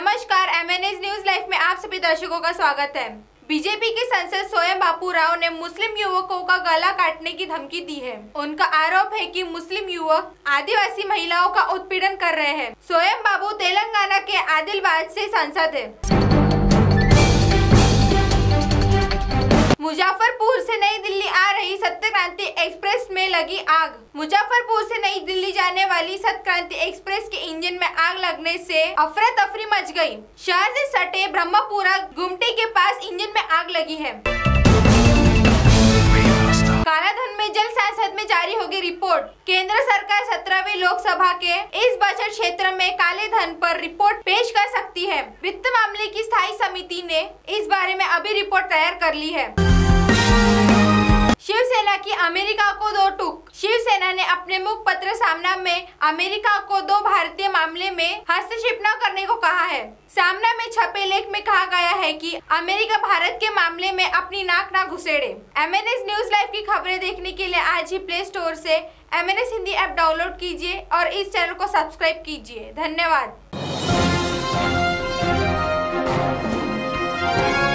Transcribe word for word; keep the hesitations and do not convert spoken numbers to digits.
नमस्कार, MNS news live में आप सभी दर्शकों का स्वागत है। बीजेपी के सांसद स्वयं बापू राव ने मुस्लिम युवकों का गला काटने की धमकी दी है। उनका आरोप है कि मुस्लिम युवक आदिवासी महिलाओं का उत्पीड़न कर रहे हैं। स्वयं बाबू तेलंगाना के आदिलाबाद से सांसद है। मुजफ्फरपुर से नई दिल्ली आ रही सत्य क्रांति एक्सप्रेस में लगी आग। मुजफ्फरपुर से नई दिल्ली जाने वाली सत्य क्रांति एक्सप्रेस के इंजन में आग लगने से अफरा तफरी मच गई। शहर से सटे ब्रह्मपुरा गुमटी के पास इंजन में आग लगी है। कालाधन में जल संसद में जारी होगी रिपोर्ट। केंद्र सरकार सत्रहवीं लोकसभा के इस बजट क्षेत्र में काले धन पर रिपोर्ट पेश कर सकती है। वित्त मामले की स्थायी समिति ने इस बारे में अभी रिपोर्ट तैयार कर ली है। शिवसेना की अमेरिका को दो टूक। शिवसेना ने अपने मुख पत्र सामना में अमेरिका को दो भारतीय मामले में हस्तक्षेप न करने को कहा है। सामना में छपे लेख में कहा गया है कि अमेरिका भारत के मामले में अपनी नाक ना घुसेड़े। एमएनएस न्यूज लाइव की खबरें देखने के लिए आज ही प्ले स्टोर से एमएनएस हिंदी ऐप डाउनलोड कीजिए और इस चैनल को सब्सक्राइब कीजिए। धन्यवाद।